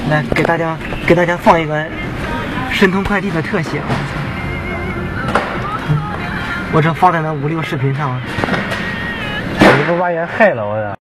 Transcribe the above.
来给大家放一个神通快递的特写。我这放在那5、6视频上， 你不把人害了我呀？